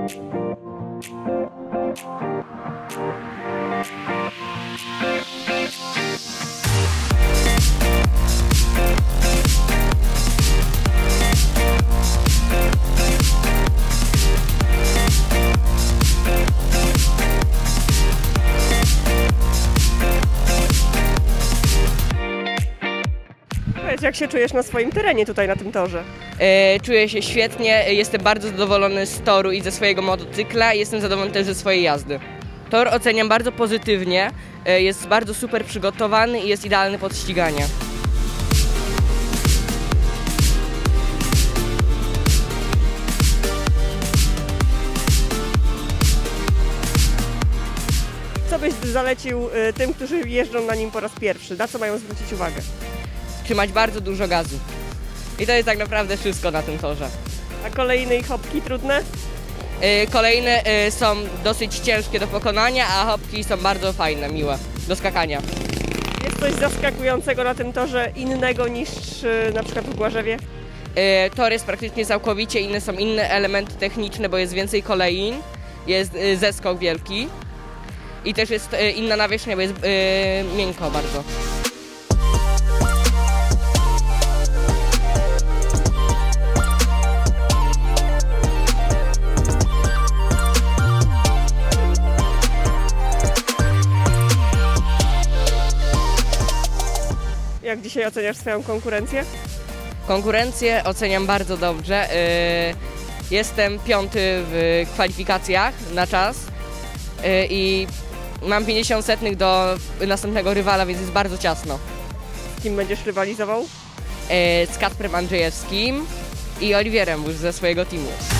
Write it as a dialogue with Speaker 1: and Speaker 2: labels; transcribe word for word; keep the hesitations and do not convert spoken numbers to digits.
Speaker 1: Powiedz, jak się czujesz na swoim terenie tutaj na tym torze?
Speaker 2: E, czuję się świetnie, jestem bardzo zadowolony z toru i ze swojego motocykla, jestem zadowolony też ze swojej jazdy. Tor oceniam bardzo pozytywnie, e, jest bardzo super przygotowany i jest idealny pod ściganie.
Speaker 1: Co byś zalecił y, tym, którzy jeżdżą na nim po raz pierwszy? Na co mają zwrócić uwagę?
Speaker 2: Trzymać bardzo dużo gazu. I to jest tak naprawdę wszystko na tym torze.
Speaker 1: A kolejne i hopki trudne?
Speaker 2: E, kolejne e, są dosyć ciężkie do pokonania, a hopki są bardzo fajne, miłe do skakania.
Speaker 1: Jest coś zaskakującego na tym torze innego niż y, na przykład w Głarzewie?
Speaker 2: E, tor jest praktycznie całkowicie inny, są inne elementy techniczne, bo jest więcej kolei, jest e, zeskok wielki i też jest e, inna nawierzchnia, bo jest e, miękko bardzo.
Speaker 1: Jak dzisiaj oceniasz swoją konkurencję?
Speaker 2: Konkurencję oceniam bardzo dobrze. Jestem piąty w kwalifikacjach na czas i mam pięćdziesiąt setnych do następnego rywala, więc jest bardzo ciasno.
Speaker 1: Z kim będziesz rywalizował?
Speaker 2: Z Kacprem Andrzejewskim i Oliwierem już ze swojego teamu.